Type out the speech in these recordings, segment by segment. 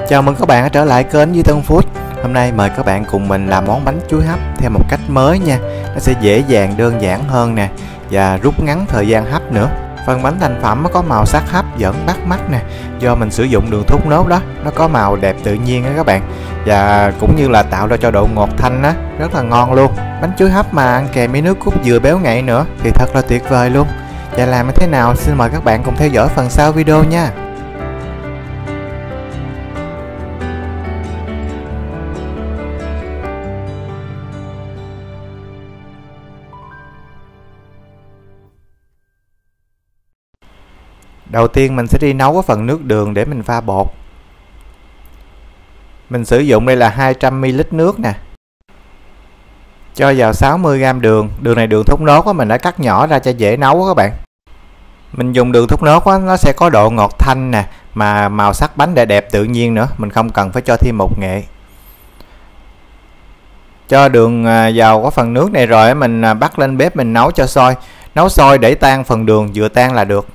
Chào mừng các bạn đã trở lại kênh Duy Tân Food. Hôm nay mời các bạn cùng mình làm món bánh chuối hấp theo một cách mới nha. Nó sẽ dễ dàng, đơn giản hơn nè, và rút ngắn thời gian hấp nữa. Phần bánh thành phẩm nó có màu sắc hấp dẫn bắt mắt nè, do mình sử dụng đường thốt nốt đó, nó có màu đẹp tự nhiên đó các bạn. Và cũng như là tạo ra cho độ ngọt thanh á, rất là ngon luôn. Bánh chuối hấp mà ăn kèm với nước cốt dừa béo ngậy nữa thì thật là tuyệt vời luôn. Và làm như thế nào xin mời các bạn cùng theo dõi phần sau video nha. Đầu tiên mình sẽ đi nấu cái phần nước đường để mình pha bột. Mình sử dụng đây là 200ml nước nè. Cho vào 60g đường. Đường này đường thốt nốt á, mình đã cắt nhỏ ra cho dễ nấu á các bạn. Mình dùng đường thốt nốt á, nó sẽ có độ ngọt thanh nè, mà màu sắc bánh đẹp tự nhiên nữa, mình không cần phải cho thêm bột nghệ. Cho đường vào cái phần nước này rồi mình bắt lên bếp mình nấu cho sôi. Nấu sôi để tan phần đường, vừa tan là được.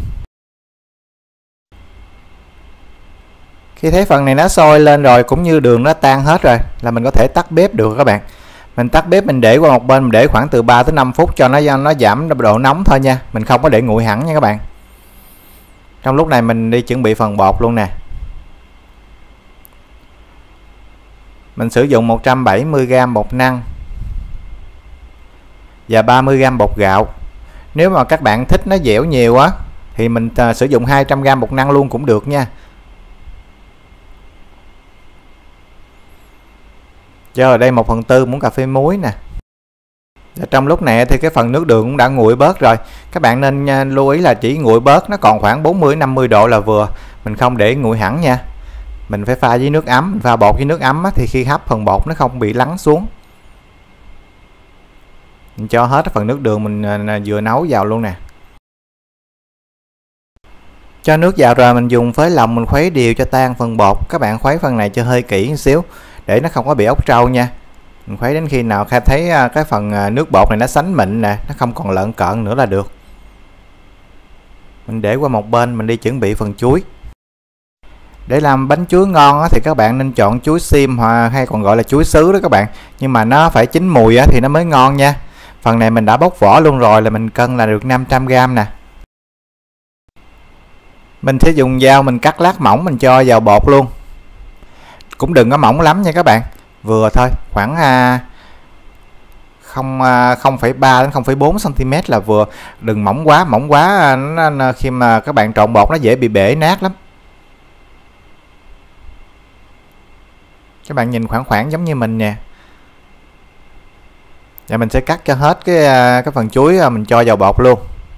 Khi thấy phần này nó sôi lên rồi cũng như đường nó tan hết rồi là mình có thể tắt bếp được các bạn. Mình tắt bếp mình để qua một bên, mình để khoảng từ 3 tới 5 phút cho nó giảm độ nóng thôi nha. Mình không có để nguội hẳn nha các bạn. Trong lúc này mình đi chuẩn bị phần bột luôn nè. Mình sử dụng 170g bột năng và 30g bột gạo. Nếu mà các bạn thích nó dẻo nhiều á thì mình sử dụng 200g bột năng luôn cũng được nha. Cho ở đây 1/4 muỗng cà phê muối nè. Và trong lúc này thì cái phần nước đường cũng đã nguội bớt rồi. Các bạn nên lưu ý là chỉ nguội bớt, nó còn khoảng 40-50 độ là vừa. Mình không để nguội hẳn nha. Mình phải pha với nước ấm, mình pha bột với nước ấm á, thì khi hấp phần bột nó không bị lắng xuống. Mình cho hết phần nước đường mình vừa nấu vào luôn nè. Cho nước vào rồi mình dùng phới lòng mình khuấy đều cho tan phần bột. Các bạn khuấy phần này cho hơi kỹ một xíu để nó không có bị ốc trâu nha. Mình khuấy đến khi nào thấy cái phần nước bột này nó sánh mịn nè, nó không còn lợn cợn nữa là được. Mình để qua một bên, mình đi chuẩn bị phần chuối. Để làm bánh chuối ngon thì các bạn nên chọn chuối xiêm hay còn gọi là chuối sứ đó các bạn. Nhưng mà nó phải chín mùi thì nó mới ngon nha. Phần này mình đã bóc vỏ luôn rồi, là mình cân là được 500g nè. Mình sẽ dùng dao mình cắt lát mỏng, mình cho vào bột luôn. Cũng đừng có mỏng lắm nha các bạn, vừa thôi, khoảng 0,3 đến 0,4 cm là vừa, đừng mỏng quá khi mà các bạn trộn bột nó dễ bị bể nát lắm. Các bạn nhìn khoảng giống như mình nè. Và mình sẽ cắt cho hết cái phần chuối mình cho vào bột luôn.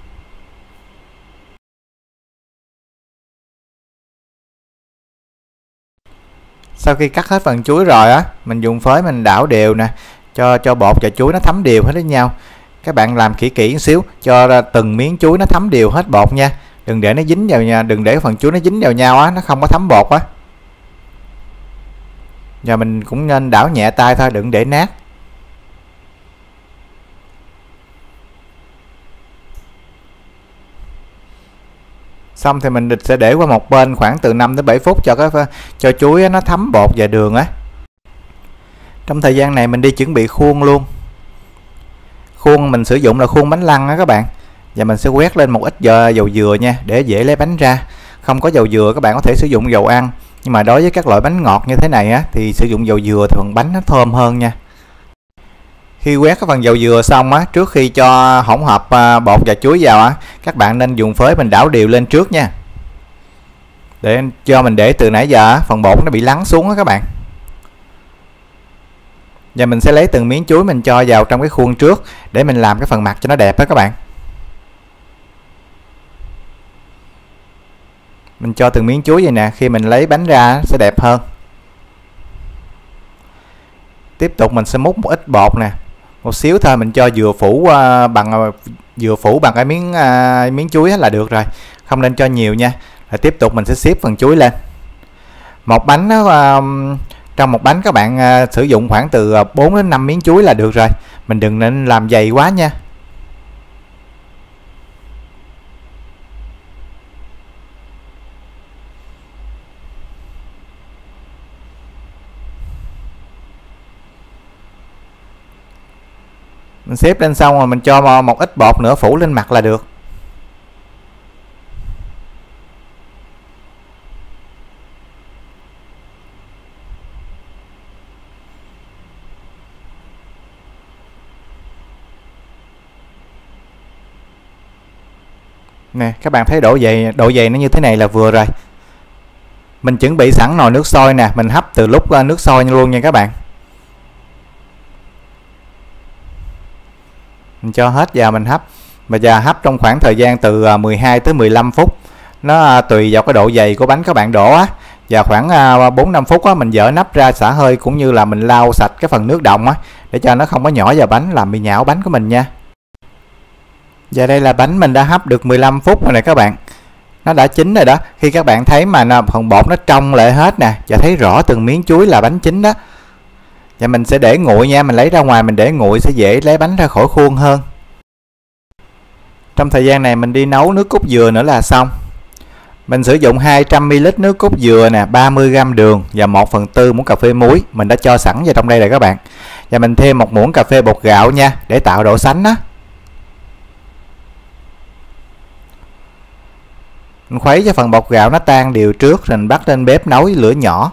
Sau khi cắt hết phần chuối rồi á, mình dùng phới mình đảo đều nè, cho bột và chuối nó thấm đều hết với nhau. Các bạn làm kỹ một xíu cho từng miếng chuối nó thấm đều hết bột nha. Đừng để nó dính vào nha, đừng để phần chuối nó dính vào nhau á, nó không có thấm bột á. Và mình cũng nên đảo nhẹ tay thôi, đừng để nát. Xong thì mình sẽ để qua một bên khoảng từ 5 đến 7 phút cho chuối nó thấm bột và đường á. Trong thời gian này mình đi chuẩn bị khuôn luôn. Khuôn mình sử dụng là khuôn bánh lăng á các bạn. Và mình sẽ quét lên một ít dầu dừa nha, để dễ lấy bánh ra. Không có dầu dừa các bạn có thể sử dụng dầu ăn, nhưng mà đối với các loại bánh ngọt như thế này á thì sử dụng dầu dừa thì phần bánh nó thơm hơn nha. Khi quét cái phần dầu dừa xong á, trước khi cho hỗn hợp bột và chuối vào á, các bạn nên dùng phới mình đảo đều lên trước nha. Để cho mình để từ nãy giờ á, phần bột nó bị lắng xuống á các bạn. Và mình sẽ lấy từng miếng chuối mình cho vào trong cái khuôn trước để mình làm cái phần mặt cho nó đẹp đó các bạn. Mình cho từng miếng chuối vậy nè, khi mình lấy bánh ra sẽ đẹp hơn. Tiếp tục mình sẽ múc một ít bột nè, một xíu thôi, mình cho vừa phủ bằng cái miếng chuối là được rồi, không nên cho nhiều nha. Rồi tiếp tục mình sẽ xếp phần chuối lên. Một bánh trong một bánh các bạn sử dụng khoảng từ 4 đến 5 miếng chuối là được rồi, mình đừng nên làm dày quá nha. Mình xếp lên xong rồi mình cho một ít bột nữa phủ lên mặt là được. Nè, các bạn thấy độ dày nó như thế này là vừa rồi. Mình chuẩn bị sẵn nồi nước sôi nè, mình hấp từ lúc nước sôi luôn nha các bạn. Mình cho hết vào mình hấp. Và giờ hấp trong khoảng thời gian từ 12 tới 15 phút. Nó tùy vào cái độ dày của bánh các bạn đổ á. Và khoảng 4-5 phút á, mình dỡ nắp ra xả hơi cũng như là mình lau sạch cái phần nước đọng á, để cho nó không có nhỏ vào bánh làm bị nhão bánh của mình nha. Và đây là bánh mình đã hấp được 15 phút rồi nè các bạn. Nó đã chín rồi đó. Khi các bạn thấy mà phần bột nó trong lại hết nè, và thấy rõ từng miếng chuối là bánh chín đó. Và mình sẽ để nguội nha, mình lấy ra ngoài mình để nguội sẽ dễ lấy bánh ra khỏi khuôn hơn. Trong thời gian này mình đi nấu nước cốt dừa nữa là xong. Mình sử dụng 200ml nước cốt dừa nè, 30g đường và 1/4 muỗng cà phê muối. Mình đã cho sẵn vào trong đây rồi các bạn. Và mình thêm 1 muỗng cà phê bột gạo nha, để tạo độ sánh á. Mình khuấy cho phần bột gạo nó tan đều trước, rồi mình bắt lên bếp nấu với lửa nhỏ.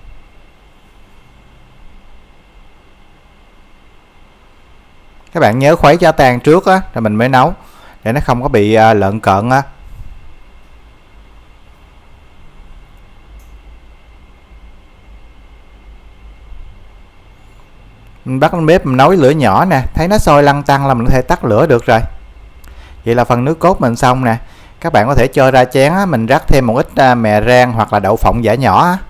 Các bạn nhớ khuấy cho tan trước á, rồi mình mới nấu, để nó không có bị lợn cợn á. Mình bắt lên bếp mình nấu với lửa nhỏ nè, thấy nó sôi lăn tăn là mình có thể tắt lửa được rồi. Vậy là phần nước cốt mình xong nè. Các bạn có thể cho ra chén á, mình rắc thêm một ít mè rang hoặc là đậu phộng giã nhỏ á.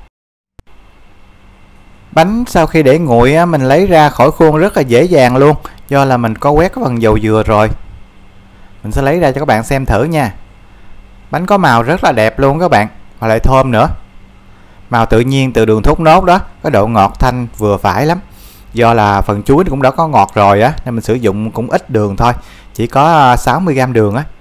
Bánh sau khi để nguội á, mình lấy ra khỏi khuôn rất là dễ dàng luôn, do là mình có quét cái phần dầu dừa rồi. Mình sẽ lấy ra cho các bạn xem thử nha. Bánh có màu rất là đẹp luôn các bạn, và lại thơm nữa. Màu tự nhiên từ đường thốt nốt đó, có độ ngọt thanh vừa phải lắm. Do là phần chuối cũng đã có ngọt rồi á, nên mình sử dụng cũng ít đường thôi, chỉ có 60g đường á.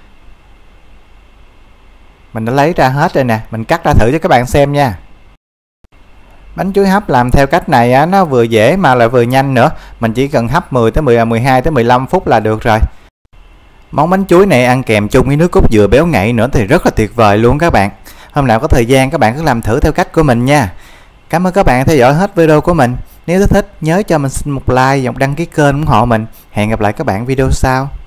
Mình đã lấy ra hết rồi nè, mình cắt ra thử cho các bạn xem nha. Bánh chuối hấp làm theo cách này á, nó vừa dễ mà lại vừa nhanh nữa. Mình chỉ cần hấp 12 tới 15 phút là được rồi. Món bánh chuối này ăn kèm chung với nước cốt dừa béo ngậy nữa thì rất là tuyệt vời luôn các bạn. Hôm nào có thời gian các bạn cứ làm thử theo cách của mình nha. Cảm ơn các bạn theo dõi hết video của mình. Nếu thích nhớ cho mình xin một like và một đăng ký kênh ủng hộ mình. Hẹn gặp lại các bạn video sau.